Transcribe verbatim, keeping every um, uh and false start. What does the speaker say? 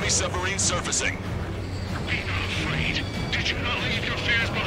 Enemy submarine surfacing. Be not afraid. Did you not leave your fears behind?